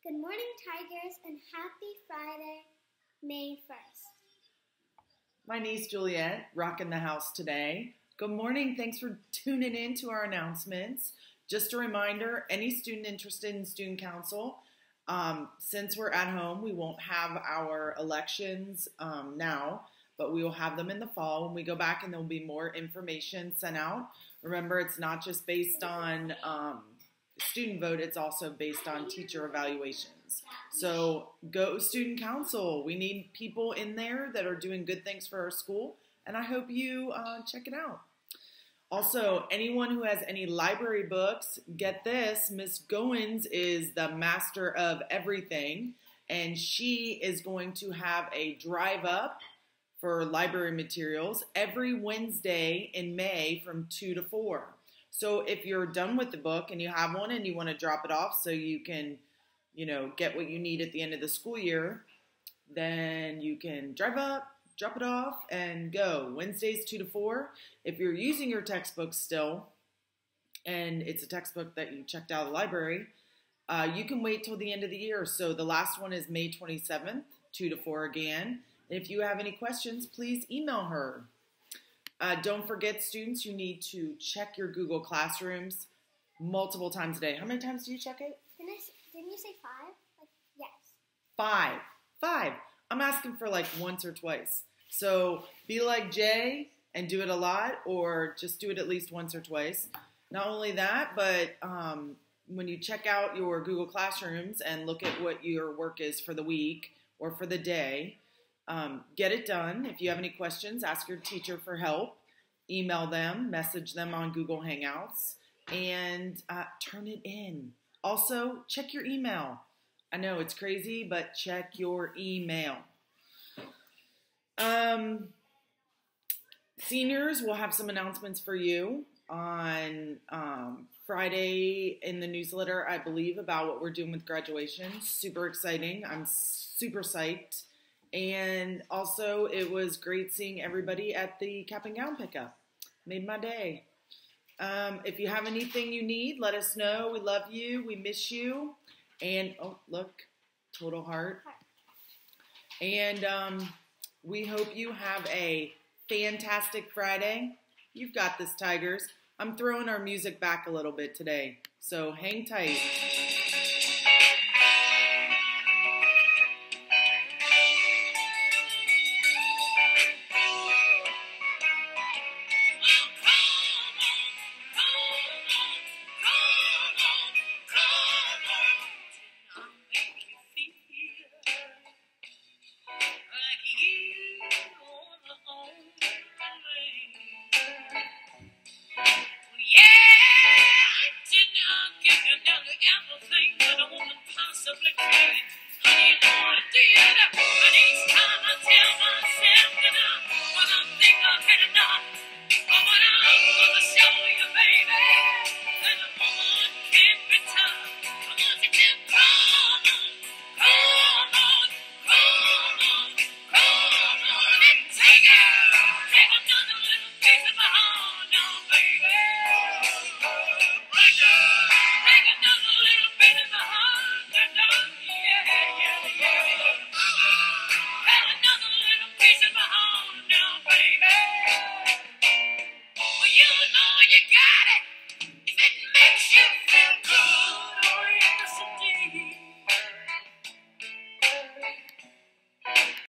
Good morning, Tigers, and happy Friday, May 1st. My niece Juliet, rocking the house today. Good morning. Thanks for tuning in to our announcements. Just a reminder, any student interested in Student Council, since we're at home, we won't have our elections now, but we will have them in the fall when we go back, and there'll be more information sent out. Remember, it's not just based on student vote, it's also based on teacher evaluations. So go Student Council. We need people in there that are doing good things for our school, and I hope you check it out. Also, anyone who has any library books, get this, Miss Goins is the master of everything, and she is going to have a drive up for library materials every Wednesday in May from 2 to 4. So if you're done with the book and you have one and you want to drop it off so you can, get what you need at the end of the school year, then you can drive up, drop it off, and go. Wednesdays 2 to 4. If you're using your textbook still, and it's a textbook that you checked out of the library, you can wait till the end of the year. So the last one is May 27th, 2 to 4 again. And if you have any questions, please email her. Don't forget, students, you need to check your Google Classrooms multiple times a day. How many times do you check it? Didn't you say 5? Yes. 5. I'm asking for once or twice. So be like Jay and do it a lot, or just do it at least once or twice. Not only that, but when you check out your Google Classrooms and look at what your work is for the week or for the day, get it done. If you have any questions, ask your teacher for help. Email them, message them on Google Hangouts, and turn it in. Also, check your email. I know it's crazy, but check your email. Seniors, will have some announcements for you on Friday in the newsletter, I believe, about what we're doing with graduation. Super exciting. I'm super psyched. And also, it was great seeing everybody at the cap and gown pickup. Made my day. If you have anything you need, let us know. We love you. We miss you. And, oh, look, total heart. And we hope you have a fantastic Friday. You've got this, Tigers. I'm throwing our music back a little bit today, so hang tight. Possibly can. Honey, you know I did. And each time